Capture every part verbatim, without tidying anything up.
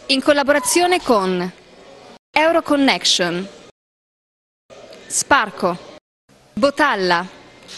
In collaborazione con Euroconnection, Sparco, Botalla,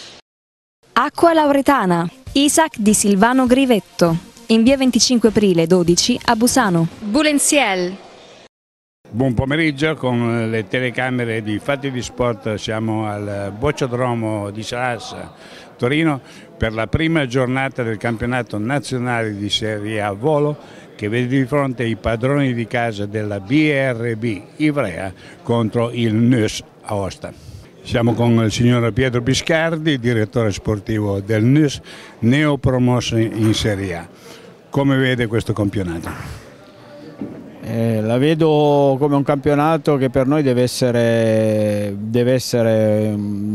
Acqua Lauretana, Isaac di Silvano Grivetto, in via venticinque aprile dodici a Busano. Bulenziel. Buon pomeriggio con le telecamere di Fatti di Sport, siamo al Bocciodromo di Salassa, Torino, per la prima giornata del campionato nazionale di Serie A Volo che vede di fronte i padroni di casa della B R B Ivrea contro il N U S Aosta. Siamo con il signor Pietro Biscardi, direttore sportivo del N U S, neopromosso in Serie A. Come vede questo campionato? Eh, la vedo come un campionato che per noi deve essere, deve essere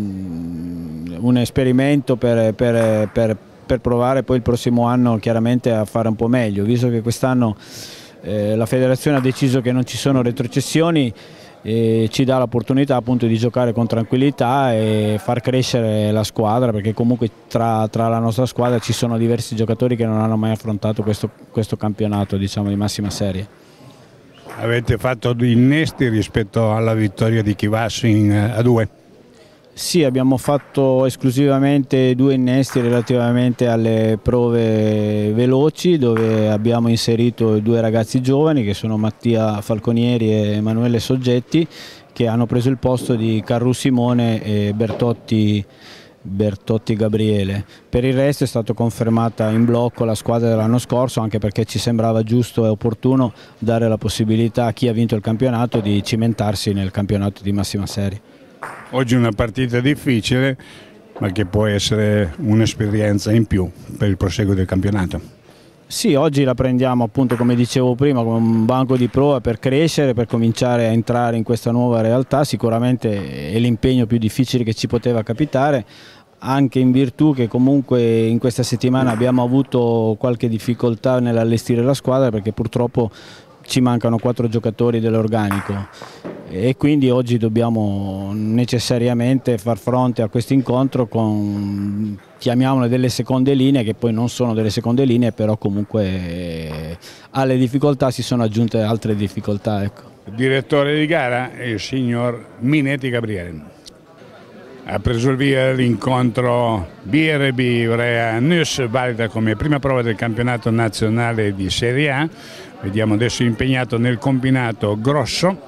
um, un esperimento per, per, per, per provare poi il prossimo anno chiaramente a fare un po' meglio, visto che quest'anno eh, la federazione ha deciso che non ci sono retrocessioni e ci dà l'opportunità appunto di giocare con tranquillità e far crescere la squadra, perché comunque tra, tra la nostra squadra ci sono diversi giocatori che non hanno mai affrontato questo, questo campionato, diciamo, di massima serie. Avete fatto due innesti rispetto alla vittoria di Chivasso in A due? Sì, abbiamo fatto esclusivamente due innesti relativamente alle prove veloci, dove abbiamo inserito due ragazzi giovani che sono Mattia Falconieri e Emanuele Soggetti, che hanno preso il posto di Carru Simone e Bertotti Bertotti Gabriele. Per il resto è stata confermata in blocco la squadra dell'anno scorso, anche perché ci sembrava giusto e opportuno dare la possibilità a chi ha vinto il campionato di cimentarsi nel campionato di massima serie. Oggi una partita difficile, ma che può essere un'esperienza in più per il proseguo del campionato. Sì, oggi la prendiamo appunto, come dicevo prima, come un banco di prova per crescere, per cominciare a entrare in questa nuova realtà. Sicuramente è l'impegno più difficile che ci poteva capitare, anche in virtù che comunque in questa settimana abbiamo avuto qualche difficoltà nell'allestire la squadra, perché purtroppo ci mancano quattro giocatori dell'organico e quindi oggi dobbiamo necessariamente far fronte a questo incontro con, chiamiamole, delle seconde linee, che poi non sono delle seconde linee, però comunque eh, alle difficoltà si sono aggiunte altre difficoltà. Ecco. Il direttore di gara è il signor Minetti Gabriele. Ha preso il via l'incontro B R B Ivrea N U S, valida come prima prova del campionato nazionale di Serie A. Vediamo adesso impegnato nel combinato Grosso,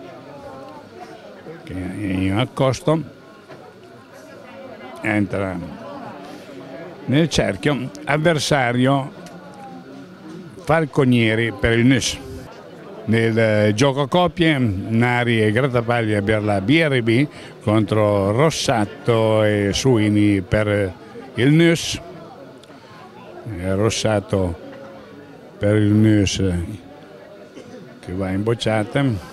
che è in accosto, entra nel cerchio, avversario Falconieri per il N U S. Nel gioco a coppie, Nari e Grattapaglia per la B R B contro Rossato e Suini per il N U S. Rossato per il N U S che va in bocciata.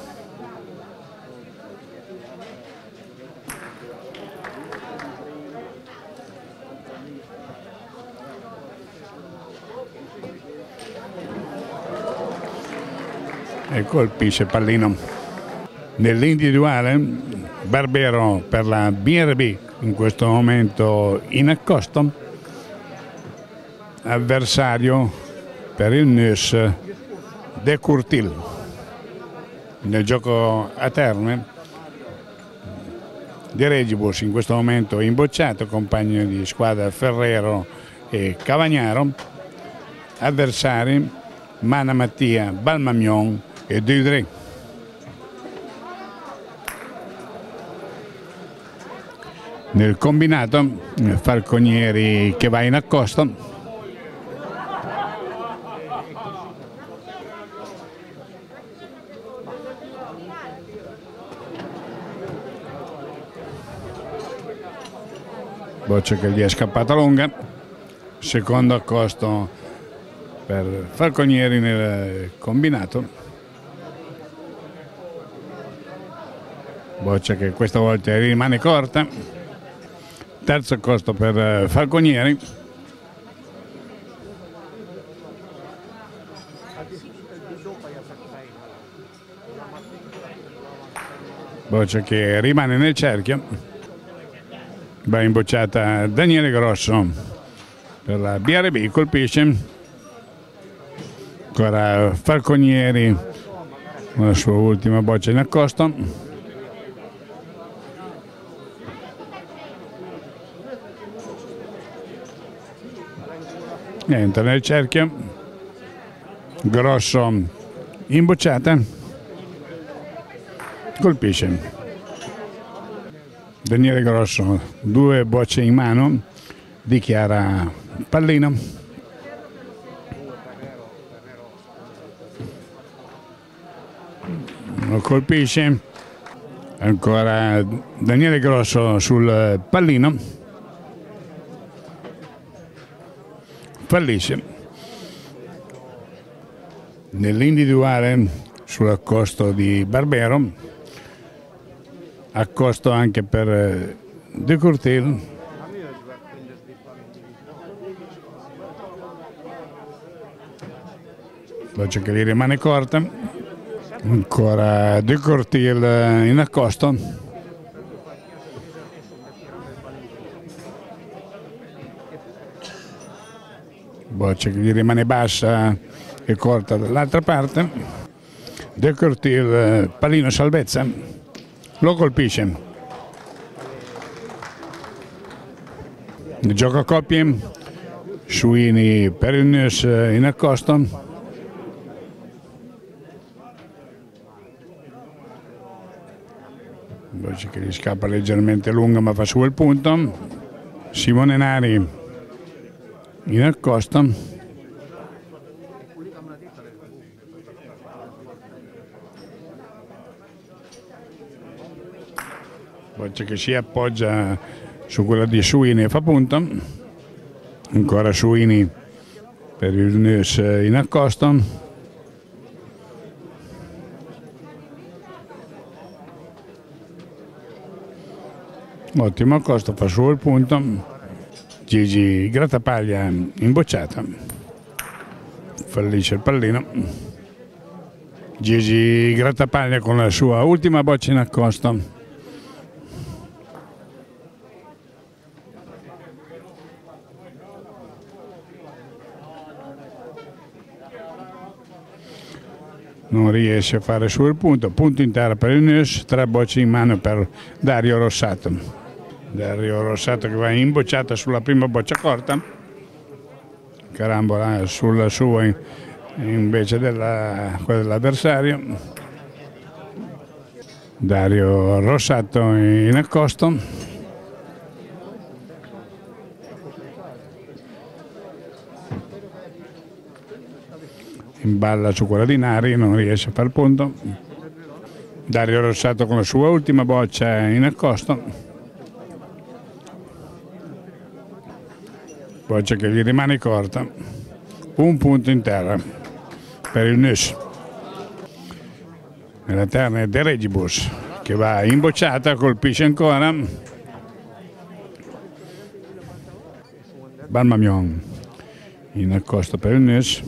E colpisce pallino. Nell'individuale Barbero per la B R B in questo momento in accosto, avversario per il N U S De Curtil. Nel gioco a terme De Regibus in questo momento imbocciato, compagno di squadra Ferrero e Cavagnaro, avversari Mana Mattia, Balmamion e Dudré. Nel combinato Falconieri che va in accosto, boccia che gli è scappata lunga, secondo accosto per Falconieri nel combinato. Boccia che questa volta rimane corta, terzo accosto per Falconieri. Boccia che rimane nel cerchio, va in bocciata Daniele Grosso per la B R B, colpisce Ancora Falconieri con la sua ultima boccia in accosto. Entra nel cerchio. Grosso in bocciata. Colpisce. Daniele Grosso, due bocce in mano, dichiara pallino. Lo colpisce. Ancora Daniele Grosso sul pallino. Fallisce. Nell'individuale sull'accosto di Barbero. Accosto anche per De Courtil. Boccia che gli rimane corta. Ancora De Courtil in accosto. Boccia che gli rimane bassa e corta dall'altra parte. De Courtil, pallino salvezza. Lo colpisce. Gioco a coppie. Suini per il Neus in accosto. Boccia che gli scappa leggermente lunga ma fa su il punto. Simone Nari in accosto. Boccia che si appoggia su quella di Suini e fa punto. Ancora Suini per il Neus in accosto. Ottimo accosto, fa su il punto. Gigi Grattapaglia in bocciata. Fallisce il pallino. Gigi Grattapaglia con la sua ultima boccia in accosto. Non riesce a fare su il punto, punto intero per il Neus, tre bocce in mano per Dario Rossato. Dario Rossato che va in bocciata sulla prima boccia corta, carambola sulla sua invece della, quella dell'avversario. Dario Rossato in accosto. Imballa su quella di Nari, non riesce a far punto. Dario Rossato con la sua ultima boccia in accosto. Boccia che gli rimane corta. Un punto in terra per il Neus. Nella terna è De Regibus che va in bocciata, colpisce ancora. Balmamion in accosto per il Neus.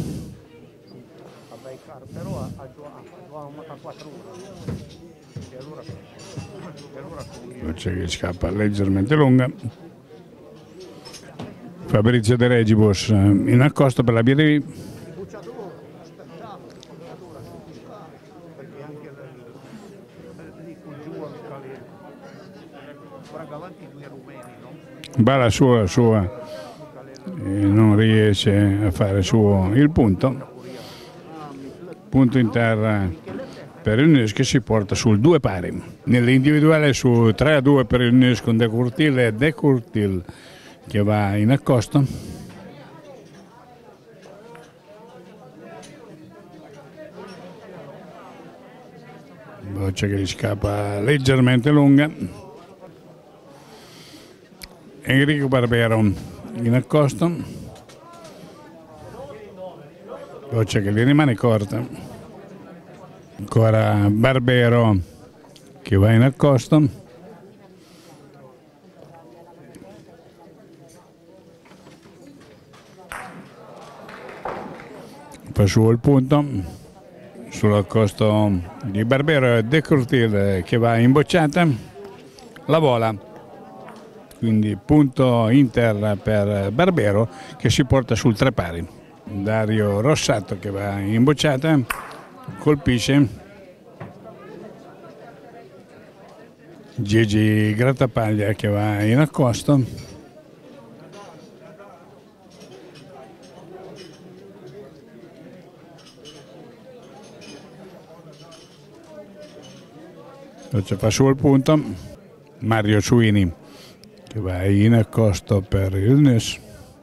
Boccia che scappa leggermente lunga. Fabrizio De Regibus in accosto per la B D V. Va la sua, la sua e non riesce a fare suo il punto. Punto in terra per il Neus che si porta sul due pari. Nell'individuale su tre a due per il Neus con De Courtil e De Courtil che va in accosto. Boccia che gli scappa leggermente lunga. Enrico Barbero in accosto. Boccia che gli rimane corta. Ancora Barbero che va in accosto. Fa su il punto. Sull'accosto di Barbero De Courtil che va in bocciata. La vola. Quindi punto in terra per Barbero che si porta sul tre pari. Dario Rossato che va in bocciata, colpisce. Gigi Grattapaglia che va in accosto. Ci fa su il punto Mario Suini che va in accosto per il N U S.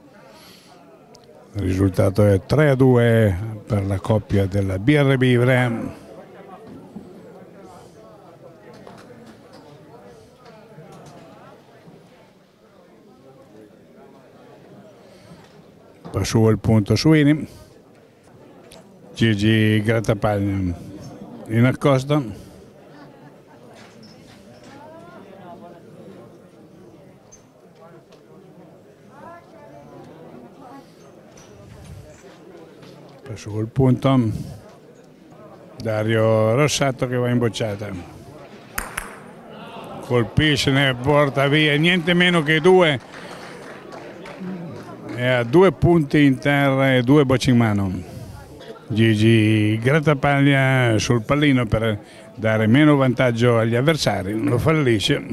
Il risultato è tre a due per la coppia della B R B Ivrea. Va su il punto Suini. Gigi Grattapaglia in accosto. Sul punto Dario Rossato che va in bocciata, colpisce, ne porta via niente meno che due, e ha due punti in terra e due bocce in mano. Gigi Grattapaglia sul pallino per dare meno vantaggio agli avversari, lo fallisce.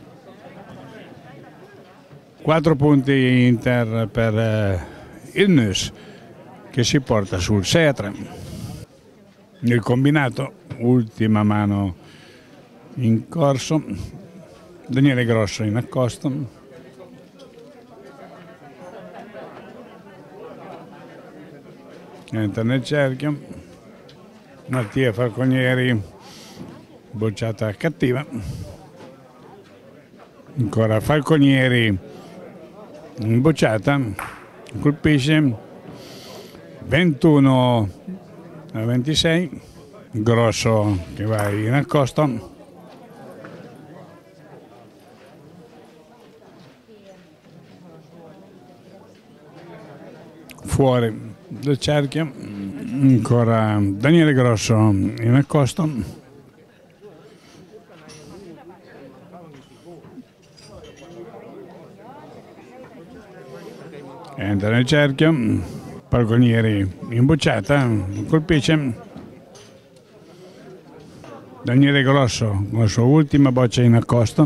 Quattro punti in terra per il N U S che si porta sul sei a tre. Nel combinato, ultima mano in corso, Daniele Grosso in accosto. Entra nel cerchio, Mattia Falconieri, bocciata cattiva. Ancora Falconieri in bocciata, colpisce. ventuno a ventisei, Grosso che va in accosto. Fuori del cerchio, ancora Daniele Grosso in accosto. Entra nel cerchio. Falconieri in bocciata, colpisce. Daniele Grosso con la sua ultima boccia in accosto.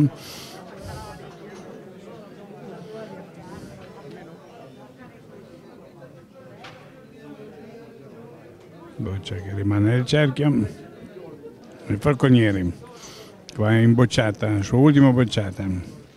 Boccia che rimane nel cerchio. E Falconieri va in bocciata, la sua ultima bocciata.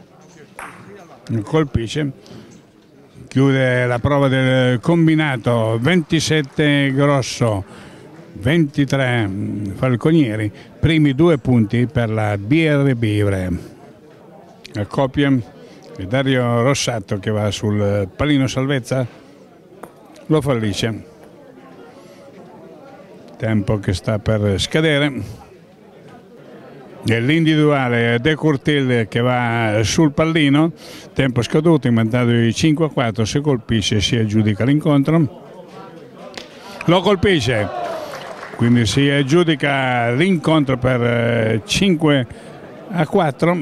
Colpisce. Chiude la prova del combinato, ventisette Grosso, ventitré Falconieri, primi due punti per la B R B Ivrea. La coppia di Dario Rossato che va sul pallino salvezza, lo fallisce. Tempo che sta per scadere. Nell'individuale De Curtil che va sul pallino, tempo scaduto, in vantaggio di cinque a quattro, se colpisce si aggiudica l'incontro. Lo colpisce, quindi si aggiudica l'incontro per cinque a quattro.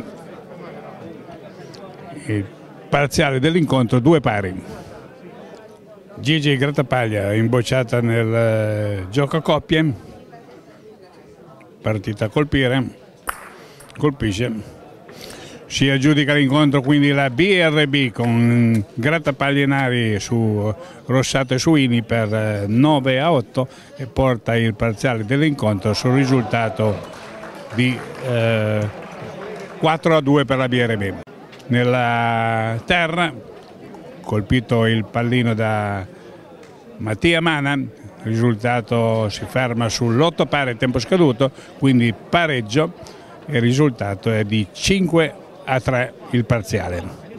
Il parziale dell'incontro due pari. Gigi Grattapaglia imbocciata nel gioco a coppie, partita a colpire. Colpisce, si aggiudica l'incontro quindi la B R B con Grattapaglianari su Rossato e Suini per nove a otto e porta il parziale dell'incontro sul risultato di eh, quattro a due per la B R B. Nella terra, colpito il pallino da Mattia Mana, il risultato si ferma sull'otto pari, tempo scaduto, quindi pareggio. Il risultato è di cinque a tre il parziale.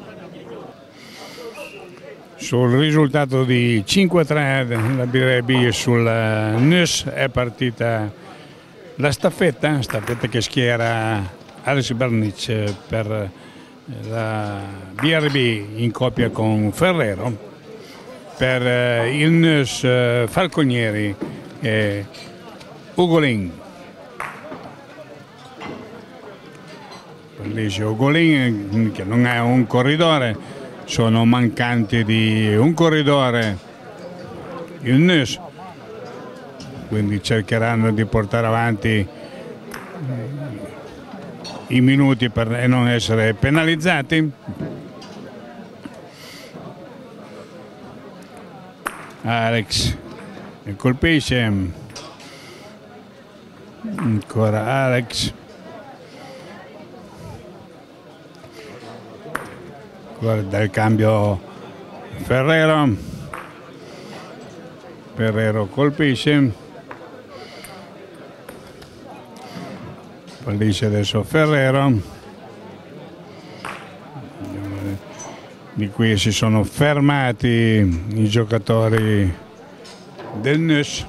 Sul risultato di cinque a tre la B R B sul N U S è partita la staffetta, staffetta che schiera Alex Bernic per la B R B in coppia con Ferrero, per il N U S Falconieri e Ugolin. Ugolin che non è un corridore, sono mancanti di un corridore il N U S, quindi cercheranno di portare avanti i minuti per non essere penalizzati. Alex colpisce, ancora Alex, guarda il cambio Ferrero, Ferrero colpisce, fallisce adesso Ferrero. Di qui si sono fermati i giocatori del N U S.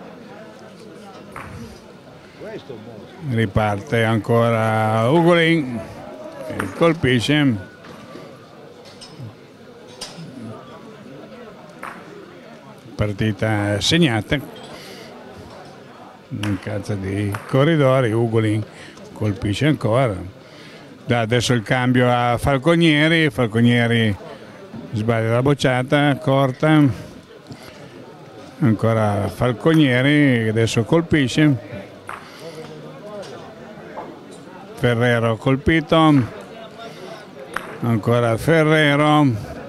Riparte ancora Ugolin, colpisce. Partita segnata. In cazzo di corridori, Ugolin colpisce ancora. Da adesso il cambio a Falconieri, Falconieri sbaglia la bocciata, corta, ancora Falconieri, adesso colpisce, Ferrero colpito, ancora Ferrero,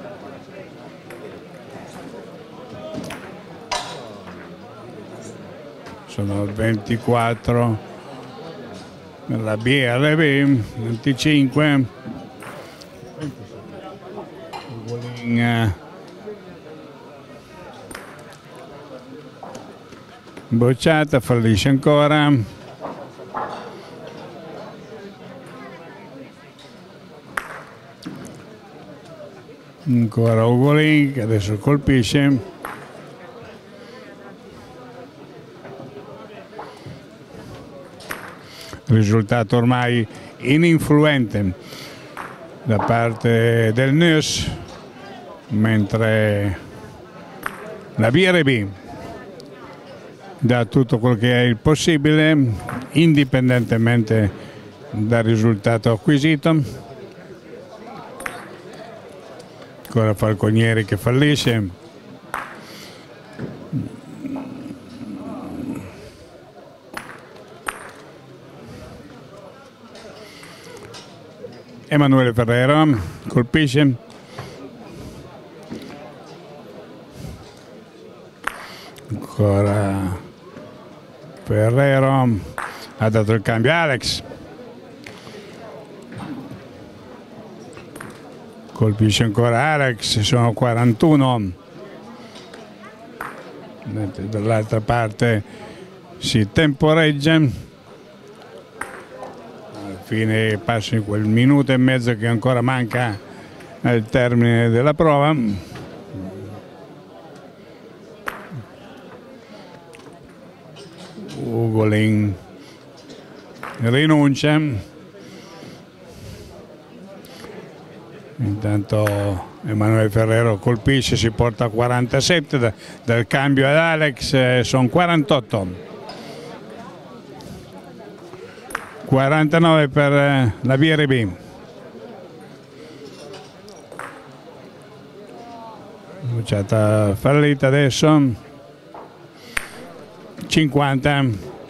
sono ventiquattro. La B R B venticinque, bocciata, fallisce ancora, ancora Ugolin che adesso colpisce. Risultato ormai ininfluente da parte del N U S, mentre la B R B dà tutto quello che è il possibile indipendentemente dal risultato acquisito. Ancora Falconieri che fallisce. Emanuele Ferrero colpisce, ancora Ferrero, ha dato il cambio Alex, colpisce ancora Alex, sono quarantuno, dall'altra parte si temporeggia. Fine passa in quel minuto e mezzo che ancora manca al termine della prova. Ugolin rinuncia. Intanto Emanuele Ferrero colpisce, si porta a quarantasette, da, dal cambio ad Alex eh, sono quarantotto. quarantanove per la B R B. Bocciata fallita adesso. cinquanta.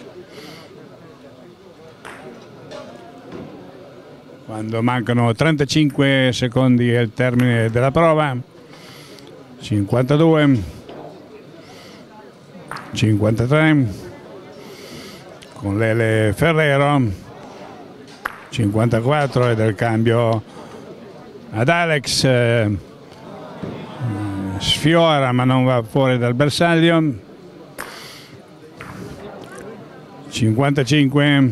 Quando mancano trentacinque secondi al termine della prova. cinquantadue. cinquantatré. Con Lele Ferrero. cinquantaquattro e del cambio ad Alex, eh, sfiora ma non va fuori dal bersaglio. cinquantacinque,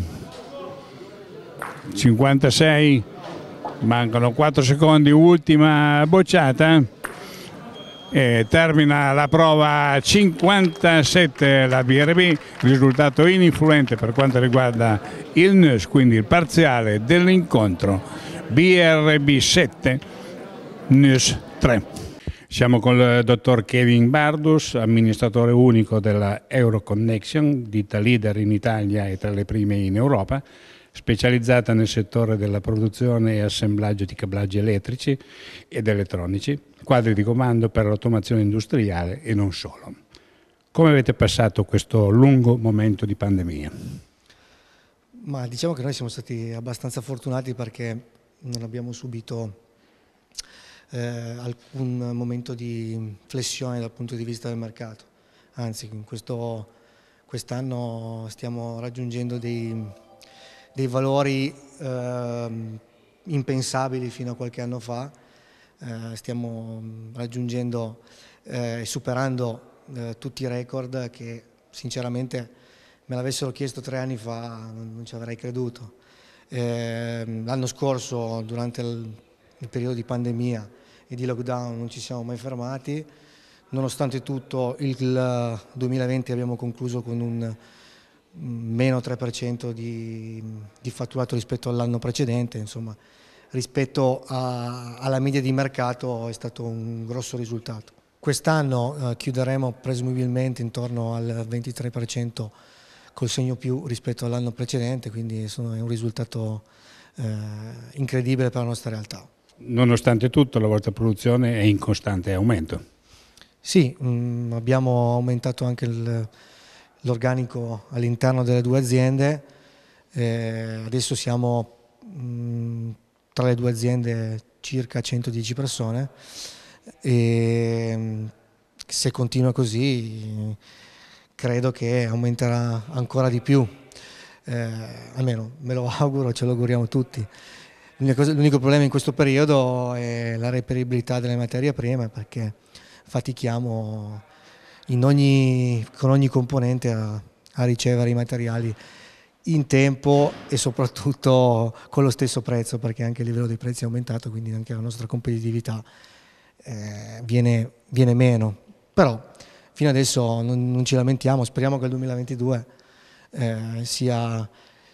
cinquantasei, mancano quattro secondi, ultima bocciata e termina la prova cinquantasette la B R B, risultato ininfluente per quanto riguarda il N U S, quindi il parziale dell'incontro B R B sette, N U S tre. Siamo con il dottor Kevin Bardus, amministratore unico della Euroconnection, ditta leader in Italia e tra le prime in Europa, specializzata nel settore della produzione e assemblaggio di cablaggi elettrici ed elettronici, quadri di comando per l'automazione industriale e non solo. Come avete passato questo lungo momento di pandemia? Ma diciamo che noi siamo stati abbastanza fortunati perché non abbiamo subito eh, alcun momento di flessione dal punto di vista del mercato. Anzi, in questo quest'anno stiamo raggiungendo dei, dei valori eh, impensabili fino a qualche anno fa. Eh, stiamo raggiungendo e eh, superando eh, tutti i record che sinceramente me l'avessero chiesto tre anni fa non ci avrei creduto. Eh, l'anno scorso, durante il, il periodo di pandemia e di lockdown, non ci siamo mai fermati. Nonostante tutto, il duemilaventi abbiamo concluso con un meno tre per cento di, di fatturato rispetto all'anno precedente. Insomma, rispetto a, alla media di mercato è stato un grosso risultato. Quest'anno eh, chiuderemo presumibilmente intorno al ventitré per cento col segno più rispetto all'anno precedente, quindi insomma, è un risultato eh, incredibile per la nostra realtà. Nonostante tutto, la vostra produzione è in costante aumento. Sì, mh, abbiamo aumentato anche l'organico all'interno delle due aziende, eh, adesso siamo mh, tra le due aziende circa centodieci persone e mh, se continua così credo che aumenterà ancora di più, eh, almeno me lo auguro, ce lo auguriamo tutti. L'unico problema in questo periodo è la reperibilità delle materie prime, perché fatichiamo in ogni, con ogni componente a, a ricevere i materiali in tempo e soprattutto con lo stesso prezzo, perché anche il livello dei prezzi è aumentato, quindi anche la nostra competitività eh, viene, viene meno. Però fino adesso non, non ci lamentiamo, speriamo che il duemilaventidue eh, sia,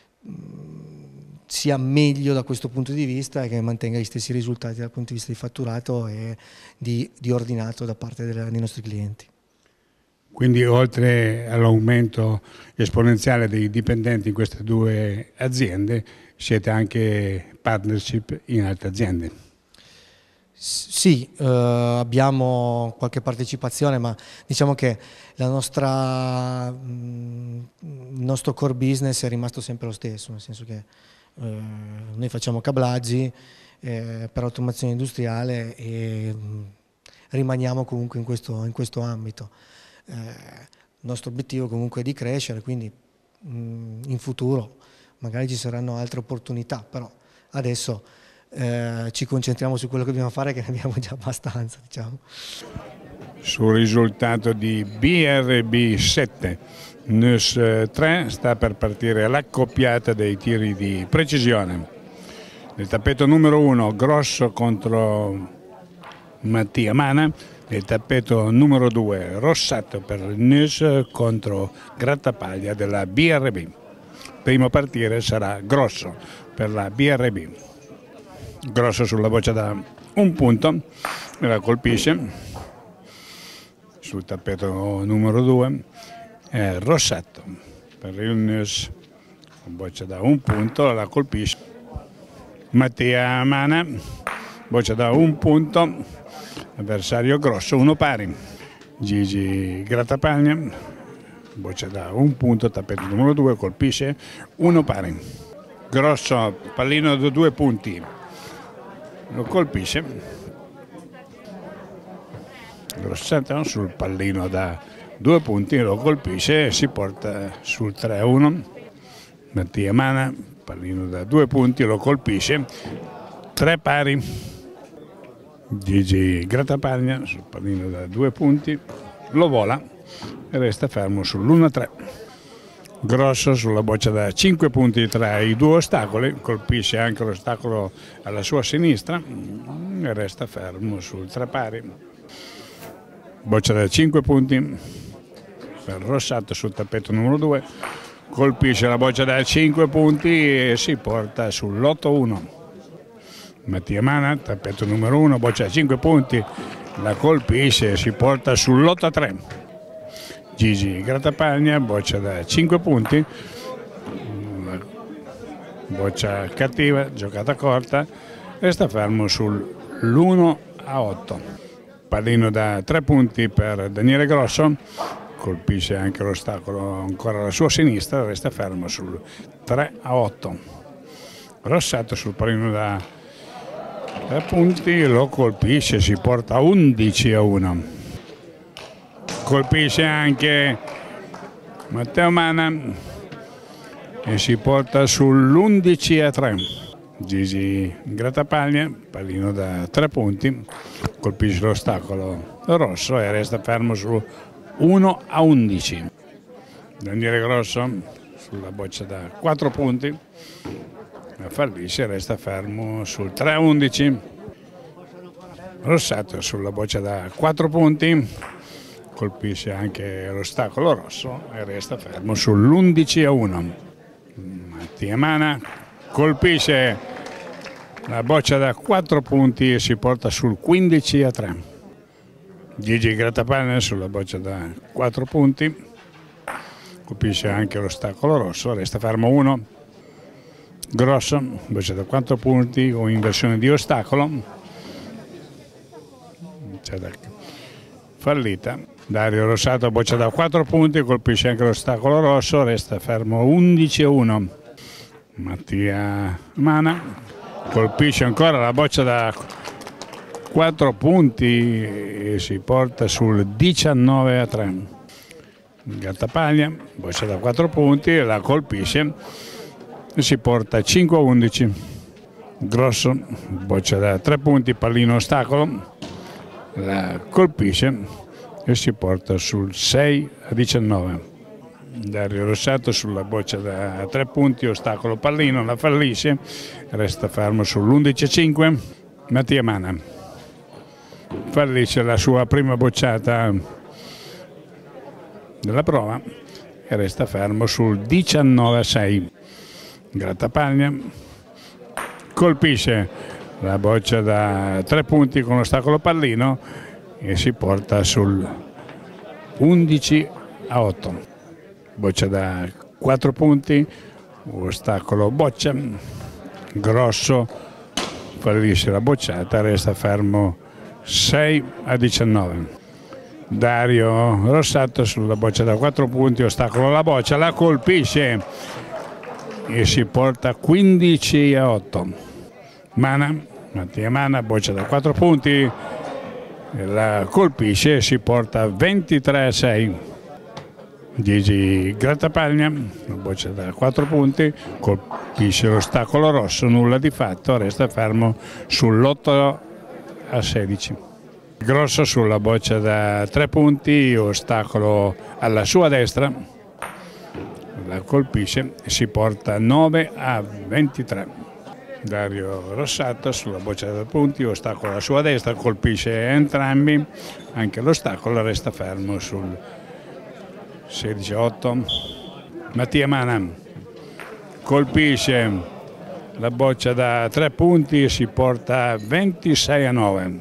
sia meglio da questo punto di vista e che mantenga gli stessi risultati dal punto di vista di fatturato e di, di ordinato da parte delle, dei nostri clienti. Quindi oltre all'aumento esponenziale dei dipendenti in queste due aziende, siete anche partnership in altre aziende? Sì, eh, abbiamo qualche partecipazione, ma diciamo che la nostra, mh, il nostro core business è rimasto sempre lo stesso, nel senso che eh, noi facciamo cablaggi eh, per automazione industriale e mh, rimaniamo comunque in questo, in questo ambito. Eh, il nostro obiettivo comunque è di crescere, quindi mh, in futuro magari ci saranno altre opportunità, però adesso Eh, ci concentriamo su quello che dobbiamo fare, che ne abbiamo già abbastanza, diciamo. Sul risultato di B R B sette, N U S tre sta per partire l'accoppiata dei tiri di precisione. Nel tappeto numero uno Grosso contro Mattia Mana, nel tappeto numero due Rossato per il N U S contro Grattapaglia della B R B. Primo a partire sarà Grosso per la B R B. Grosso sulla boccia da un punto e la colpisce. Sul tappeto numero due è Rossato per il N U S, boccia da un punto, la colpisce. Mattia Mana, boccia da un punto, avversario Grosso, uno pari. Gigi Grattapaglia, boccia da un punto, tappeto numero due, colpisce, uno pari. Grosso, pallino da due punti, lo colpisce. Rossato sul pallino da due punti lo colpisce e si porta sul tre a uno. Mattia Mana, pallino da due punti, lo colpisce, tre pari. Gigi Grattapaglia sul pallino da due punti, lo vola e resta fermo sull'uno a tre. Grosso sulla boccia da cinque punti tra i due ostacoli, colpisce anche l'ostacolo alla sua sinistra e resta fermo sul tre pari. Boccia da cinque punti per Rossato sul tappeto numero due, colpisce la boccia da cinque punti e si porta sull'otto a uno. Mattia Mana, tappeto numero uno, boccia da cinque punti, la colpisce e si porta sull'otto a tre. Gigi Grattapaglia, boccia da cinque punti, boccia cattiva, giocata corta, resta fermo sull'uno a otto. Pallino da tre punti per Daniele Grosso, colpisce anche l'ostacolo ancora alla sua sinistra, resta fermo sul tre a otto. Rossato sul pallino da tre punti, lo colpisce, si porta undici a uno. Colpisce anche Matteo Mana e si porta sull'undici a tre. Gigi Grattapaglia, pallino da tre punti, colpisce l'ostacolo rosso e resta fermo su uno a undici. Daniele Grosso sulla boccia da quattro punti, fallisce e resta fermo sul tre a undici. Rossato sulla boccia da quattro punti, colpisce anche l'ostacolo rosso e resta fermo sull'undici a uno. Mattia Mana colpisce la boccia da quattro punti e si porta sul quindici a tre. Gigi Grattapaglia sulla boccia da quattro punti, colpisce anche l'ostacolo rosso, resta fermo uno. Grosso, boccia da quattro punti o inversione di ostacolo, c'è da fallita. Dario Rossato, boccia da quattro punti, colpisce anche l'ostacolo rosso, resta fermo undici a uno. Mattia Mana colpisce ancora la boccia da quattro punti e si porta sul diciannove a tre. Grattapaglia, boccia da quattro punti, la colpisce e si porta cinque a undici. Grosso, boccia da tre punti, pallino ostacolo, la colpisce e si porta sul sei a diciannove. Dario Rossato sulla boccia da tre punti, ostacolo pallino, la fallisce, resta fermo sull'undici a cinque. Mattia Mana fallisce la sua prima bocciata della prova e resta fermo sul diciannove a sei. Grattapaglia colpisce la boccia da tre punti con ostacolo pallino e si porta sul undici a otto. Boccia da quattro punti, ostacolo boccia, Grosso fallisce la bocciata, resta fermo sei a diciannove. Dario Rossato sulla boccia da quattro punti, ostacolo alla boccia, la colpisce e si porta quindici a otto. Mana, Mattia Mana, boccia da quattro punti, la colpisce e si porta ventitré a sei. Gigi Grattapaglia, boccia da quattro punti, colpisce l'ostacolo rosso, nulla di fatto, resta fermo sull'otto a sedici. Grosso sulla boccia da tre punti, ostacolo alla sua destra, la colpisce e si porta nove a ventitré. Dario Rossato sulla boccia da tre punti, ostacolo alla sua destra, colpisce entrambi, anche l'ostacolo, resta fermo sul sedici a otto. Mattia Mana colpisce la boccia da tre punti e si porta ventisei a nove.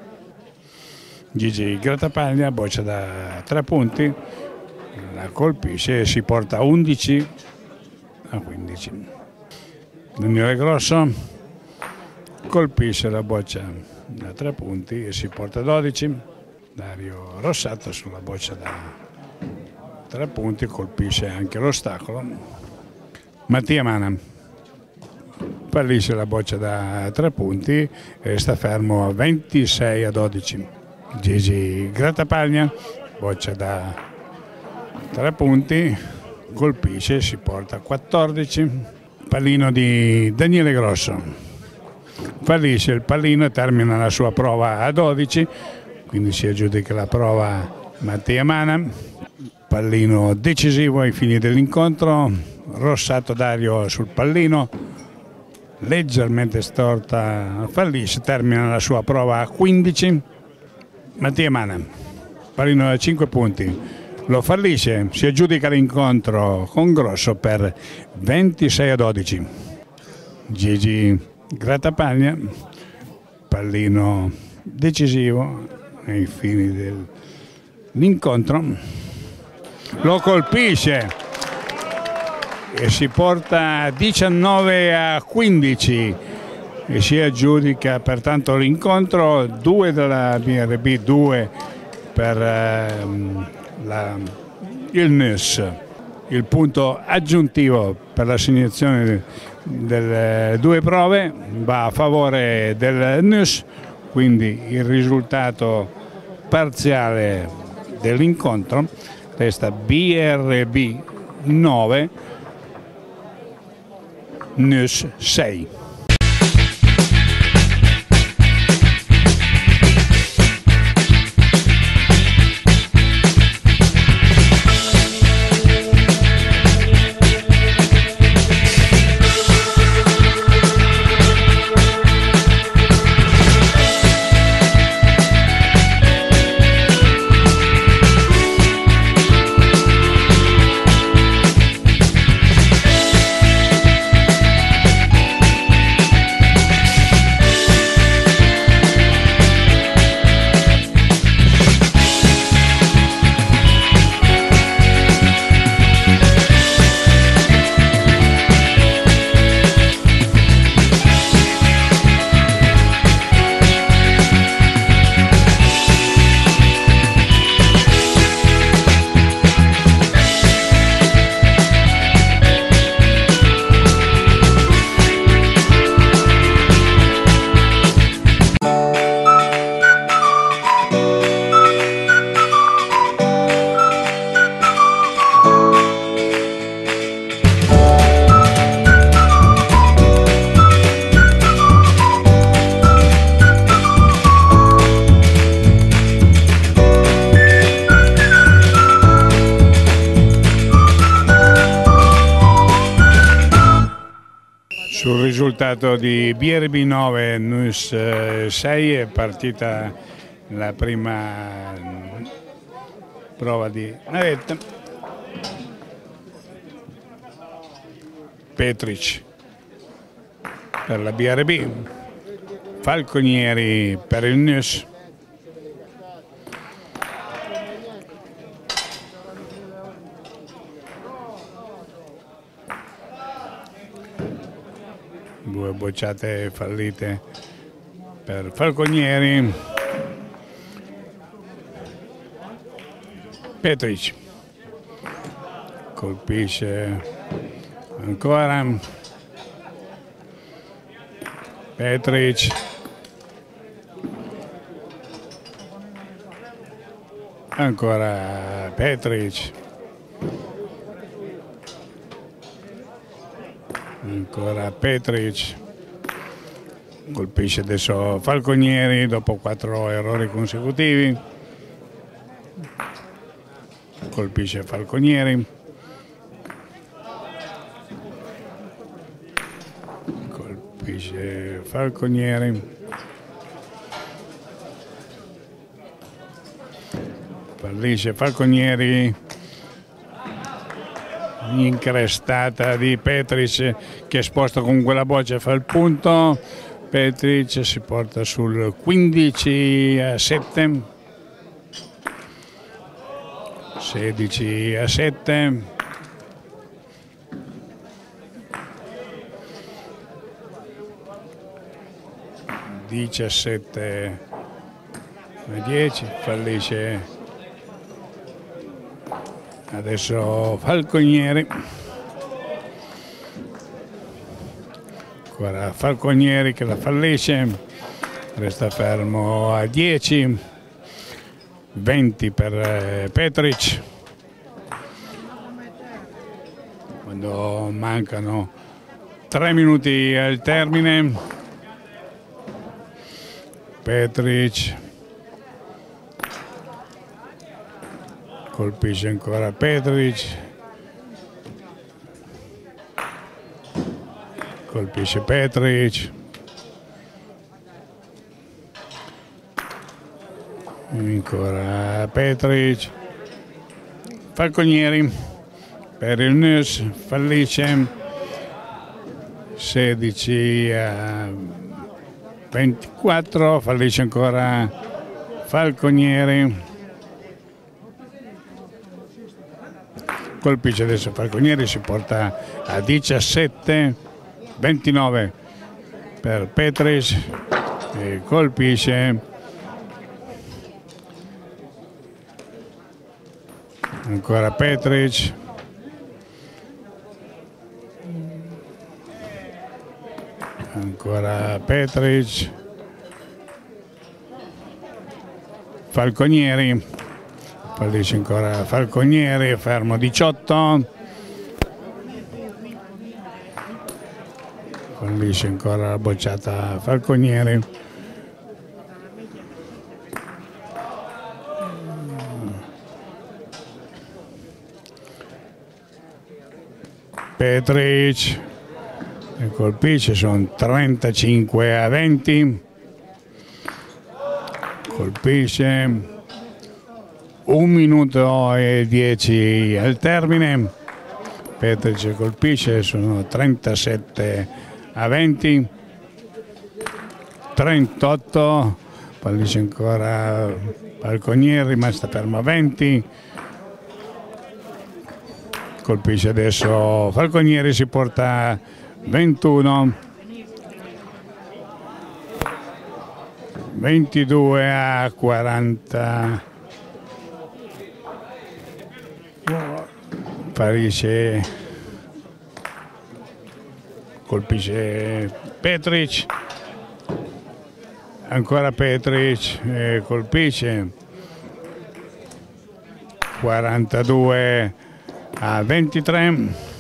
Gigi Grattapaglia, boccia da tre punti, la colpisce e si porta undici a quindici. Daniele Grosso colpisce la boccia da tre punti e si porta dodici. Dario Rossato sulla boccia da tre punti, colpisce anche l'ostacolo. Mattia Mana fallisce la boccia da tre punti e resta fermo a ventisei a dodici. Gigi Grattapaglia, boccia da tre punti, colpisce e si porta a quattordici. Pallino di Daniele Grosso, fallisce il pallino e termina la sua prova a dodici, quindi si aggiudica la prova Mattia Mana. Pallino decisivo ai fini dell'incontro, Rossato Dario sul pallino, leggermente storta, fallisce, termina la sua prova a quindici. Mattia Mana, pallino da cinque punti, lo fallisce, si aggiudica l'incontro con Grosso per ventisei a dodici. Gigi Grattapaglia, pallino decisivo ai fini dell'incontro, lo colpisce e si porta diciannove a quindici e si aggiudica pertanto l'incontro, due della B R B, due per ehm, la il N U S. Il punto aggiuntivo per l'assegnazione delle due prove va a favore del N U S, quindi il risultato parziale dell'incontro resta B R B nove, N U S sei. Sul risultato di B R B nove N U S sei è partita la prima prova di navetta. Petric per la B R B, Falconieri per il N U S. Due bocciate fallite per Falconieri. Petric colpisce ancora. Petric ancora Petric. Ancora Petric, colpisce adesso Falconieri dopo quattro errori consecutivi, colpisce Falconieri, colpisce Falconieri, fallisce Falconieri. Increstata di Petric che sposta con quella boccia e fa il punto. Petric si porta sul quindici a sette, sedici a sette, diciassette a dieci, fallisce adesso Falconieri, ancora Falconieri che la fallisce, resta fermo a dieci, venti per Petric, quando mancano tre minuti al termine. Petric colpisce ancora Petric, colpisce Petric, ancora Petric, Falconieri per il N U S, fallisce, sedici a ventiquattro, fallisce ancora Falconieri. Colpisce adesso Falconieri, si porta a diciassette, ventinove per Petric e colpisce ancora Petric, ancora Petric, Falconieri, fallisce ancora Falconieri, fermo diciotto, fallisce ancora la bocciata Falconieri. Petric e colpisce, sono trentacinque a venti, colpisce, un minuto e dieci al termine, Petric colpisce, sono trentasette a venti, trentotto, fallisce ancora Falconieri, rimasta fermo a venti, colpisce adesso Falconieri, si porta ventuno, ventidue a quaranta, fallisce, colpisce Petric, ancora Petric, eh, colpisce, quarantadue a ventitré,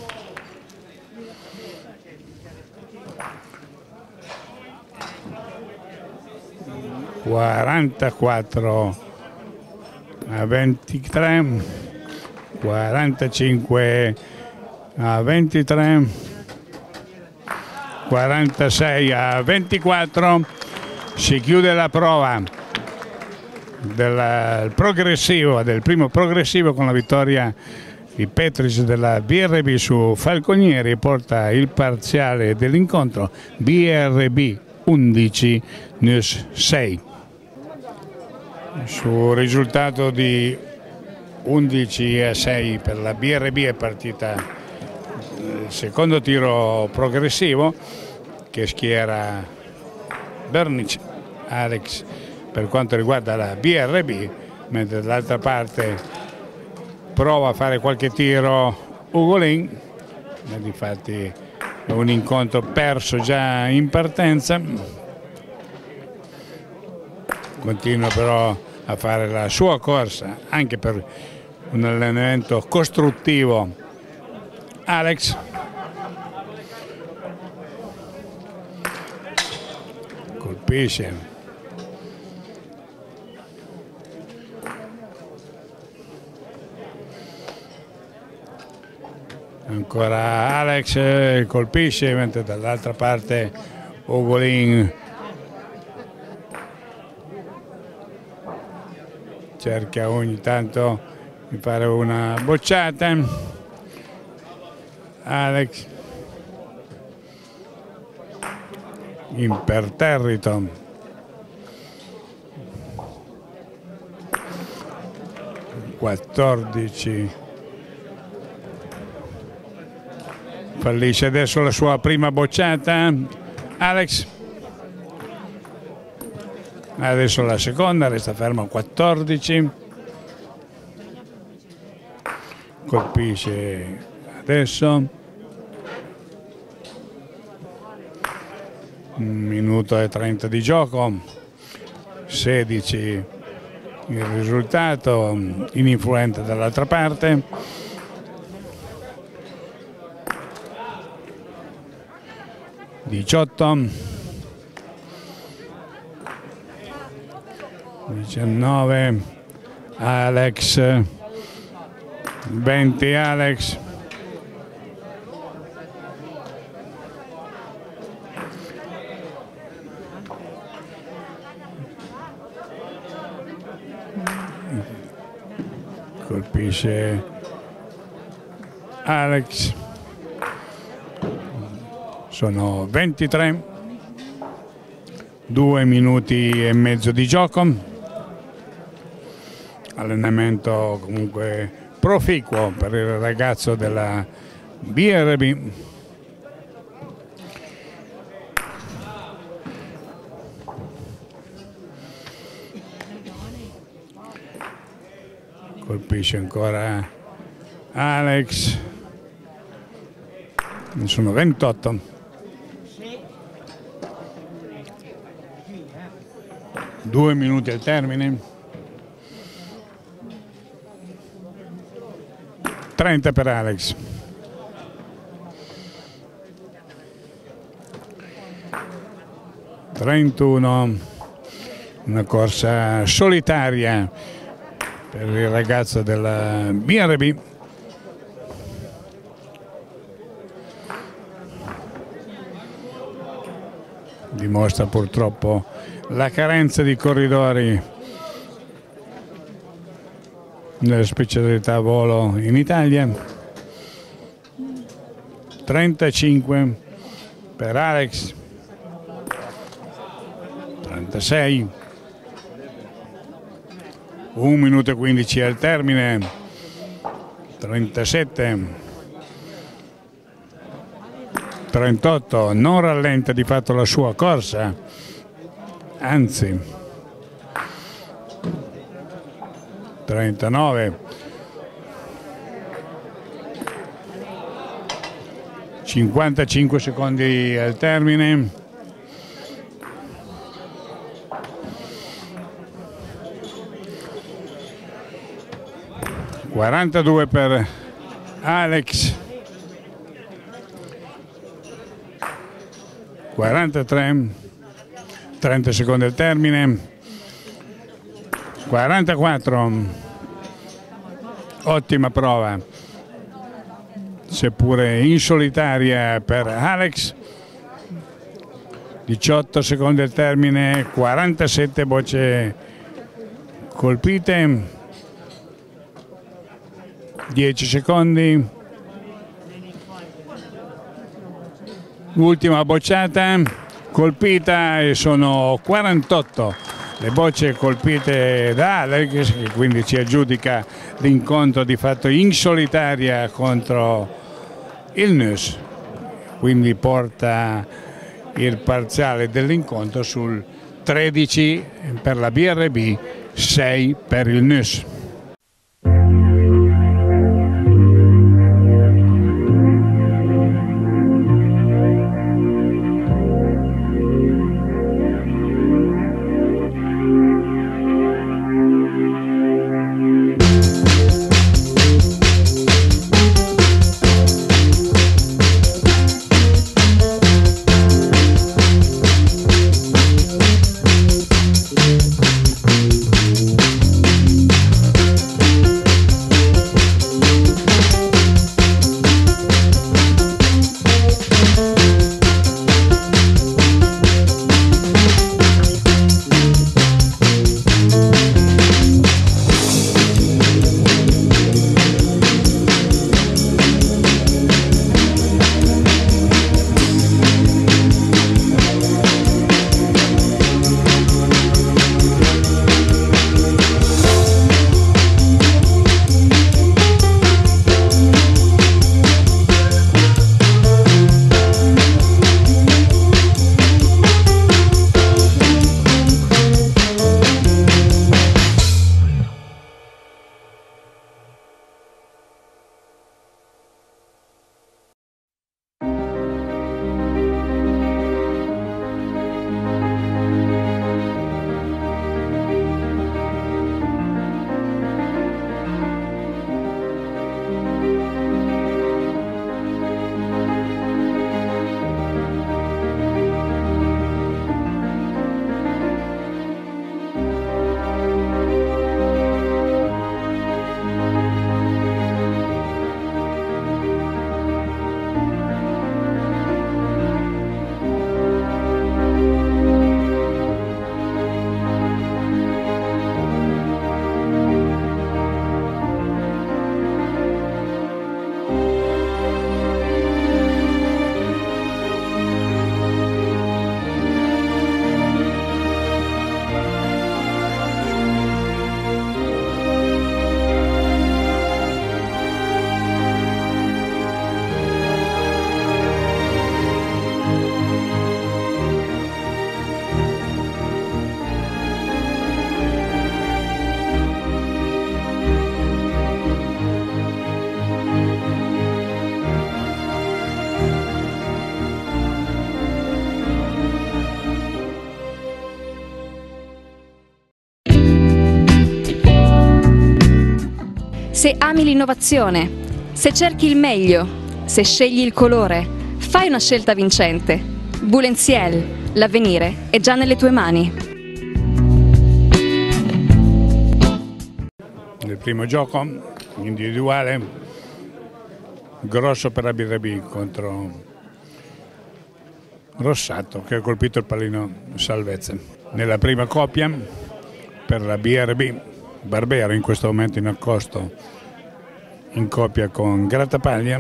quarantaquattro a ventitré, quarantacinque a ventitré, quarantasei a ventiquattro, si chiude la prova del progressivo, del primo progressivo, con la vittoria di Petric della B R B su Falconieri, porta il parziale dell'incontro B R B undici, News sei. Sul risultato di undici a sei per la B R B è partita il secondo tiro progressivo, che schiera Bernic Alex per quanto riguarda la B R B, mentre dall'altra parte prova a fare qualche tiro Ugolin, ma difatti è un incontro perso già in partenza. Continua però a fare la sua corsa anche per un allenamento costruttivo Alex. Colpisce, ancora Alex, colpisce, mentre dall'altra parte Ugolin cerca ogni tanto di fare una bocciata. Alex imperterrito, quattordici, fallisce adesso la sua prima bocciata Alex, adesso la seconda, resta fermo a quattordici, colpisce adesso, un minuto e trenta di gioco, sedici il risultato, ininfluente dall'altra parte. diciotto, diciannove, Alex, venti Alex, colpisce Alex, sono ventitré, due minuti e mezzo di gioco, allenamento comunque proficuo per il ragazzo della B R B. Colpisce ancora Alex, ne sono ventotto. Due minuti al termine. trenta per Alex. trentuno. Una corsa solitaria per il ragazzo della B R B. Dimostra purtroppo la carenza di corridori nelle specialità volo in Italia. trentacinque per Alex, trentasei, un minuto e quindici al termine, trentasette, trentotto, non rallenta di fatto la sua corsa, anzi, trentanove, cinquantacinque secondi al termine, quarantadue per Alex, quarantatré, trenta secondi al termine, quarantaquattro, ottima prova, seppure in solitaria per Alex, diciotto secondi al termine, quarantasette bocce colpite, dieci secondi, ultima bocciata colpita e sono quarantotto le bocce colpite da Alex, che quindi ci aggiudica l'incontro di fatto in solitaria contro il N U S, quindi porta il parziale dell'incontro sul tredici per la B R B, sei per il N U S. Se ami l'innovazione, se cerchi il meglio, se scegli il colore, fai una scelta vincente. Boulensiel, l'avvenire è già nelle tue mani. Nel primo gioco individuale, Grosso per la B R B contro Rossato che ha colpito il pallino salvezza. Nella prima coppia per la B R B, Barbero in questo momento in accosto in coppia con Grattapaglia,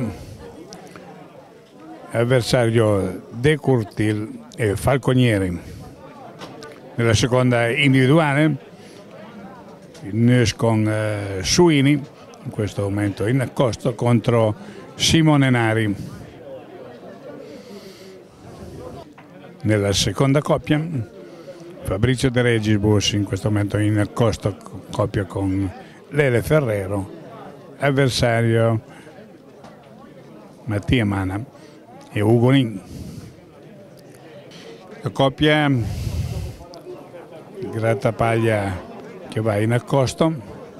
avversario De Curtil e Falconieri. Nella seconda individuale il Neus con eh, Suini in questo momento in accosto contro Simone Nari. Nella seconda coppia Fabrizio De Regibus in questo momento in accosto coppia con Lele Ferrero, avversario Mattia Mana e Ugolin. La coppia Grattapaglia che va in accosto,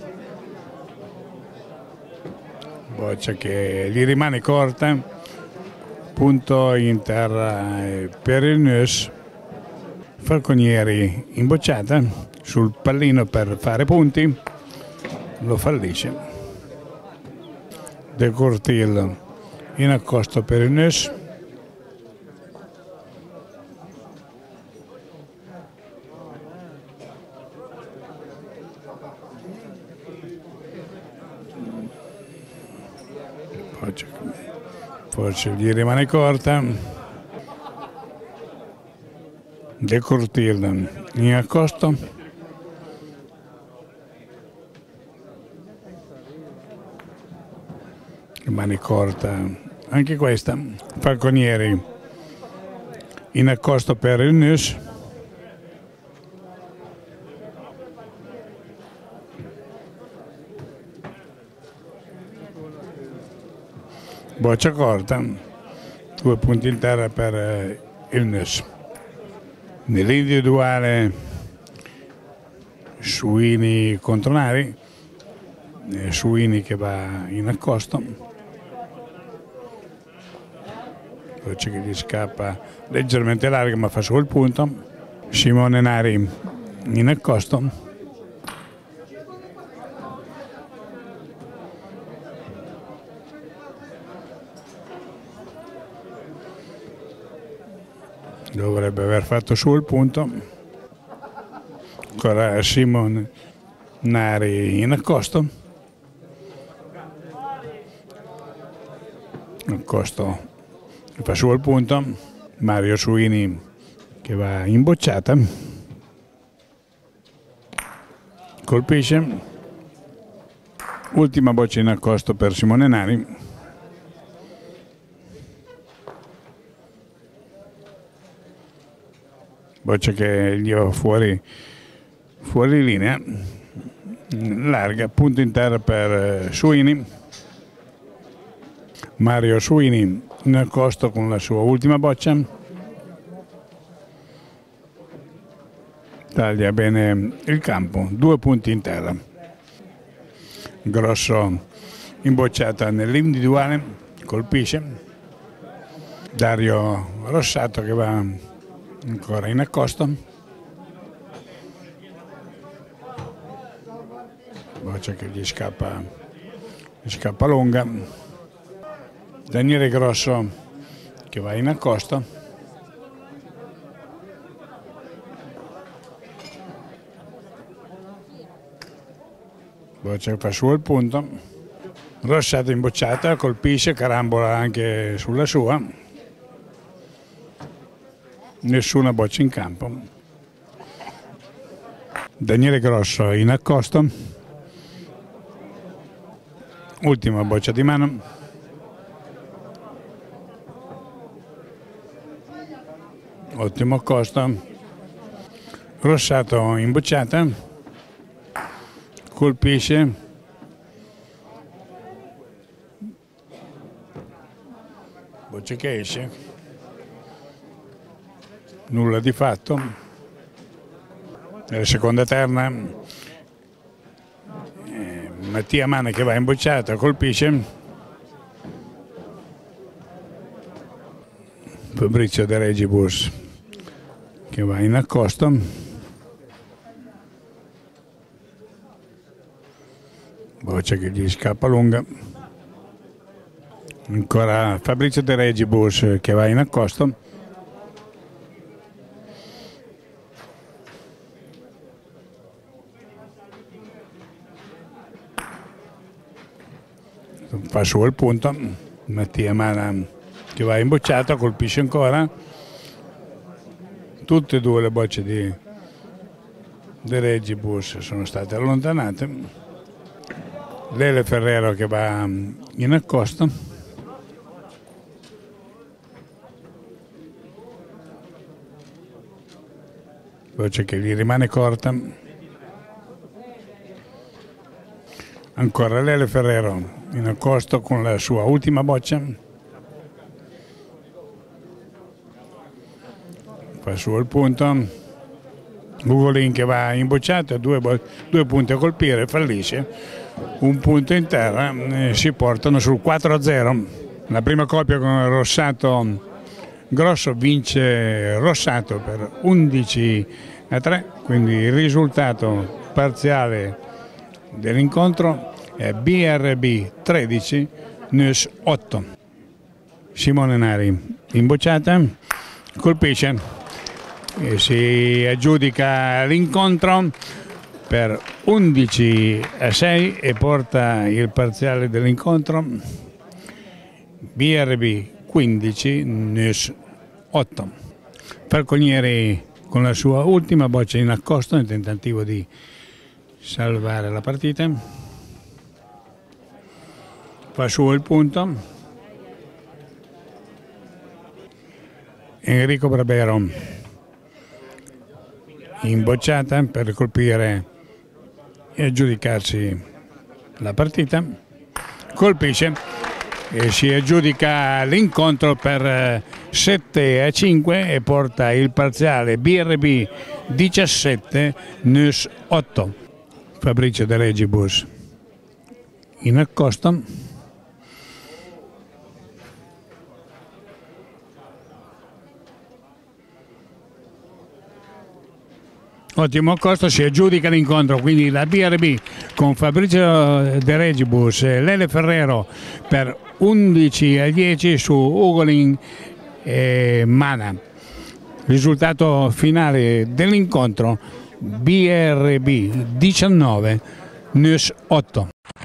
boccia che gli rimane corta, punto in terra per il Neus. Falconieri in bocciata sul pallino per fare punti, lo fallisce. De Curtil in accosto per il Neus. Forse gli rimane corta. De Curtil in accosto. Rimane corta anche questa. Falconieri in accosto per il Neus. Boccia corta, due punti in terra per il Neus. Nell'individuale Suini contro Nari, Suini che va in accosto, boccia che gli scappa leggermente larga ma fa solo il punto. Simone Nari in accosto. Dovrebbe aver fatto su il punto. Ancora Simone Nari in accosto. Accosto che fa su il punto. Mario Suini che va in bocciata. Colpisce. Ultima boccia in accosto per Simone Nari. Boccia che gli va fuori, fuori linea, larga, punto in terra per Suini. Mario Suini in accosto con la sua ultima boccia. Taglia bene il campo, due punti in terra. Grosso in bocciata nell'individuale, colpisce. Dario Rossato che va ancora in accosto. Boccia che gli scappa, gli scappa lunga. Daniele Grosso che va in accosto. Boccia che fa su il punto. Rossato in bocciata, colpisce, carambola anche sulla sua. Nessuna boccia in campo. Daniele Grosso in accosto. Ultima boccia di mano. Ottimo accosto. Rossato in bocciata. Colpisce. Boccia che esce. Nulla di fatto. Nella seconda terna eh, Mattia Mana che va in bocciata, colpisce. Fabrizio De Regibus che va in accosto. Boccia che gli scappa lunga. Ancora Fabrizio De Regibus che va in accosto. Fa su il punto. Mattia Mana che va in bocciata, colpisce ancora. Tutte e due le bocce di De Regibus sono state allontanate. Lele Ferrero che va in accosto. Boccia che gli rimane corta. Ancora Lele Ferrero in accosto con la sua ultima boccia. Fa su il punto. Ugolin che va in bocciata, due, due punti a colpire, fallisce. Un punto in terra, eh, si portano sul quattro a zero. La prima coppia con Rossato Grosso vince Rossato per undici a tre, quindi il risultato parziale dell'incontro è B R B tredici, N U S otto. Simone Nari in bocciata, colpisce e si aggiudica l'incontro per undici a sei e porta il parziale dell'incontro B R B quindici, N U S otto. Falconieri con la sua ultima boccia in accosto nel tentativo di salvare la partita. Fa su il punto. Enrico Barbero in bocciata per colpire e aggiudicarsi la partita. Colpisce e si aggiudica l'incontro per sette a cinque e porta il parziale B R B diciassette, N U S otto. Fabrizio De Regibus in accosto. Ottimo accosto, si aggiudica l'incontro, quindi la B R B con Fabrizio De Regibus e Lele Ferrero per undici a dieci su Ugolin e Mana. Risultato finale dell'incontro B R B diciannove, N U S otto.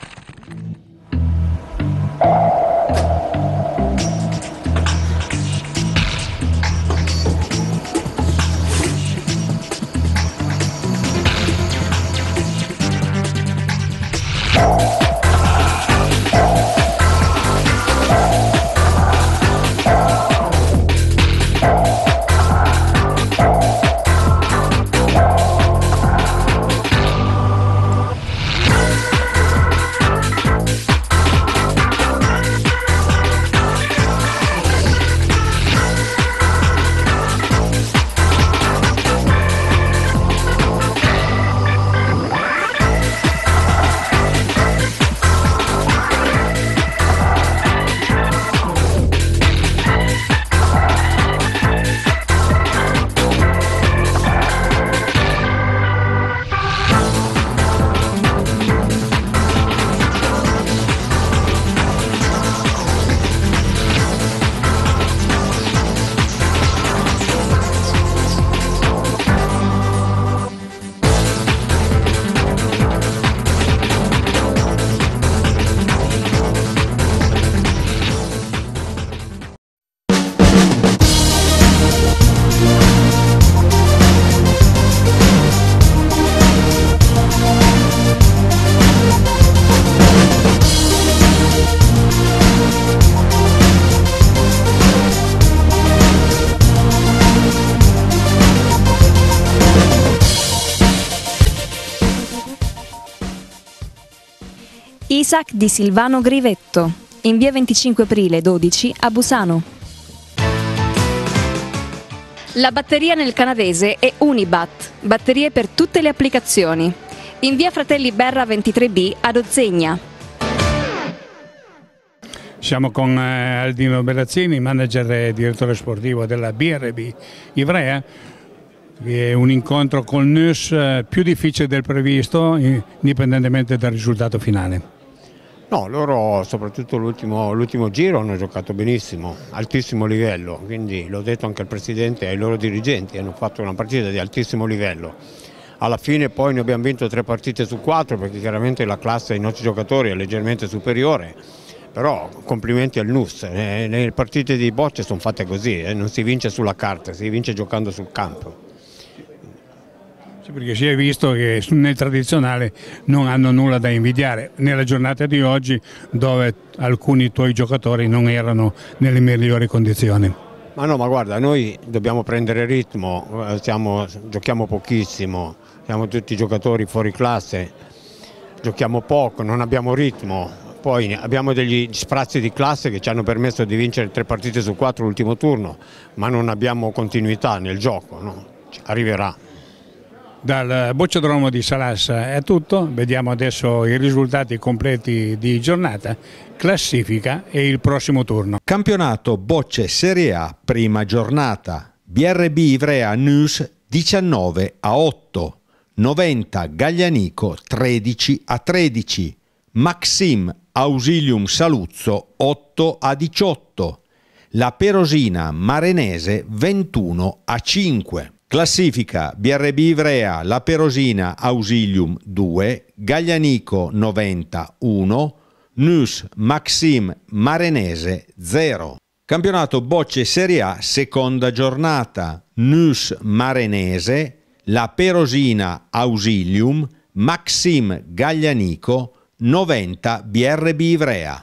Isaac di Silvano Grivetto, in via venticinque aprile dodici a Busano. La batteria nel canavese è Unibat, batterie per tutte le applicazioni. in via Fratelli Berra ventitré B ad Ozzegna. Siamo con eh, Aldino Bellazzini, manager e direttore sportivo della B R B Ivrea. È un incontro con N U S eh, più difficile del previsto, indipendentemente dal risultato finale. No, loro soprattutto l'ultimo giro hanno giocato benissimo, altissimo livello, quindi l'ho detto anche al Presidente e ai loro dirigenti, hanno fatto una partita di altissimo livello. Alla fine poi ne abbiamo vinto tre partite su quattro perché chiaramente la classe dei nostri giocatori è leggermente superiore, però complimenti al N U S, eh, le partite di bocce sono fatte così, eh, non si vince sulla carta, si vince giocando sul campo. Sì, perché si è visto che nel tradizionale non hanno nulla da invidiare nella giornata di oggi, dove alcuni tuoi giocatori non erano nelle migliori condizioni. Ma no, ma guarda, noi dobbiamo prendere ritmo, siamo, giochiamo pochissimo, siamo tutti giocatori fuori classe, giochiamo poco, non abbiamo ritmo, poi abbiamo degli sprazzi di classe che ci hanno permesso di vincere tre partite su quattro l'ultimo turno, ma non abbiamo continuità nel gioco, no? Arriverà. Dal Bocciodromo di Salassa è tutto, vediamo adesso i risultati completi di giornata, classifica e il prossimo turno. Campionato Bocce Serie A, prima giornata. B R B Ivrea N U S diciannove a otto, novanta Gaglianico tredici a tredici, Maxim Ausilium Saluzzo otto a diciotto, La Perosina Marenese ventuno a cinque. Classifica: B R B Ivrea, La Perosina Ausilium due, Gaglianico novanta uno, N U S Maxim Marenese zero. Campionato Bocce Serie A, seconda giornata. N U S Marenese, La Perosina Ausilium, Maxim Gaglianico novanta B R B Ivrea.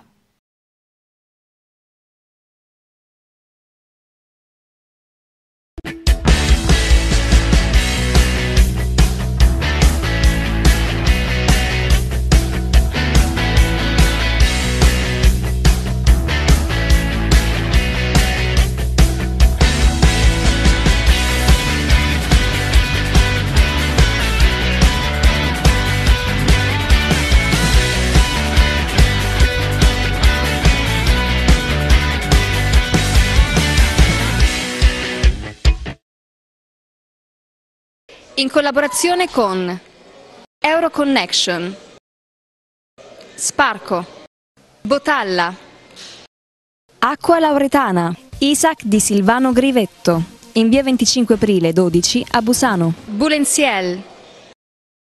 In collaborazione con Euroconnection, Sparco, Botalla, Acqua Lauretana, Isaac di Silvano Grivetto, in via venticinque aprile dodici a Busano. Bulenziel,